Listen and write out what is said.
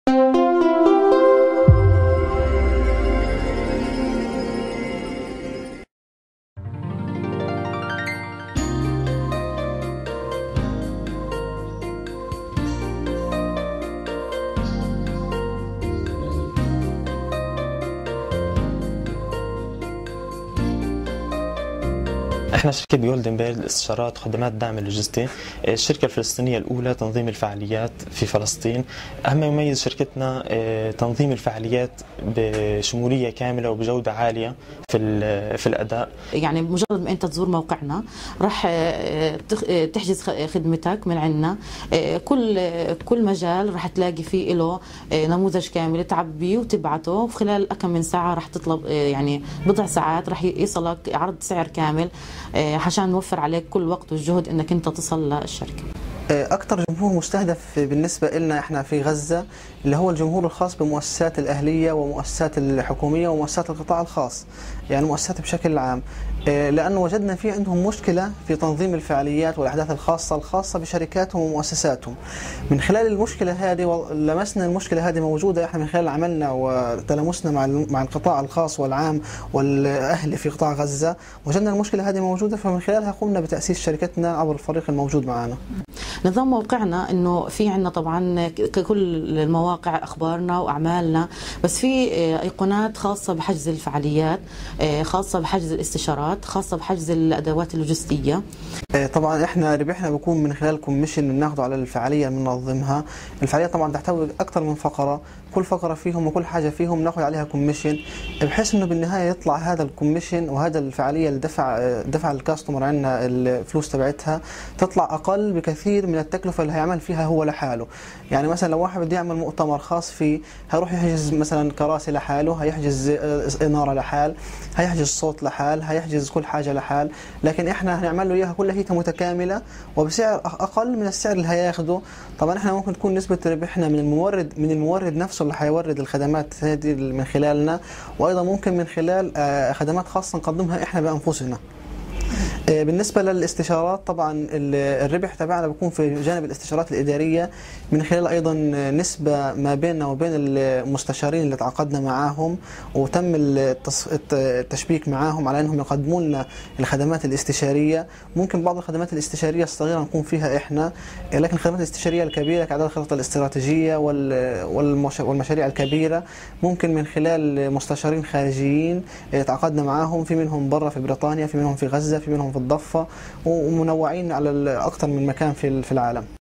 احنا شركة جولدن بيل لاستشارات وخدمات الدعم اللوجستي، الشركة الفلسطينية الأولى تنظيم الفعاليات في فلسطين. أهم ما يميز شركتنا تنظيم الفعاليات بشمولية كاملة وبجودة عالية في الأداء. يعني مجرد ما أنت تزور موقعنا راح تحجز خدمتك من عندنا، كل مجال راح تلاقي فيه له نموذج كامل تعبيه وتبعته، وفي خلال كم من ساعة راح تطلب يعني بضع ساعات راح يصلك عرض سعر كامل عشان نوفر عليك كل وقت والجهد انك انت تصل للشركه. أكثر جمهور مستهدف بالنسبة لنا إحنا في غزة اللي هو الجمهور الخاص بالمؤسسات الأهلية ومؤسسات الحكومية ومؤسسات القطاع الخاص، يعني المؤسسات بشكل عام، لأنه وجدنا في عندهم مشكلة في تنظيم الفعاليات والأحداث الخاصة بشركاتهم ومؤسساتهم. من خلال المشكلة هذه لمسنا المشكلة هذه موجودة إحنا من خلال عملنا وتلامسنا مع القطاع الخاص والعام والأهلي في قطاع غزة، وجدنا المشكلة هذه موجودة، فمن خلالها قمنا بتأسيس شركتنا عبر الفريق الموجود معنا. نظام موقعنا انه في عندنا طبعا كل المواقع اخبارنا واعمالنا، بس في ايقونات خاصه بحجز الفعاليات، خاصه بحجز الاستشارات، خاصه بحجز الادوات اللوجستيه. طبعا احنا ربحنا بيكون من خلال كوميشن بناخده على الفعاليه اللي بننظمها. الفعاليه طبعا تحتوي اكثر من فقره، كل فقره فيهم وكل حاجه فيهم ناخذ عليها كوميشن، بحيث انه بالنهايه يطلع هذا الكوميشن وهذا الفعاليه اللي دفع الكاستمر عندنا الفلوس تبعتها تطلع اقل بكثير من التكلفه اللي هيعمل فيها هو لحاله. يعني مثلا لو واحد بده يعمل مؤتمر خاص فيه هيروح يحجز مثلا كراسي لحاله، هيحجز اناره لحال، هيحجز صوت لحال، هيحجز كل حاجه لحال، لكن احنا هنعمل له اياها كلها هي متكامله وبسعر اقل من السعر اللي هياخده. طبعا احنا ممكن تكون نسبه ربحنا من المورد نفسه اللي هيورد الخدمات هذه من خلالنا، وايضا ممكن من خلال خدمات خاصه نقدمها احنا بانفسنا. بالنسبة للاستشارات طبعا الربح تبعنا بيكون في جانب الاستشارات الإدارية، من خلال أيضا نسبة ما بيننا وبين المستشارين اللي تعاقدنا معاهم وتم التشبيك معاهم على أنهم يقدموا لنا الخدمات الاستشارية. ممكن بعض الخدمات الاستشارية الصغيرة نكون فيها إحنا، لكن الخدمات الاستشارية الكبيرة كعدد الخطط الاستراتيجية والمشاريع الكبيرة ممكن من خلال مستشارين خارجيين تعاقدنا معاهم، في منهم برا في بريطانيا، في منهم في غزة، في منهم في الضفة، ومنوعين على أكثر من مكان في العالم.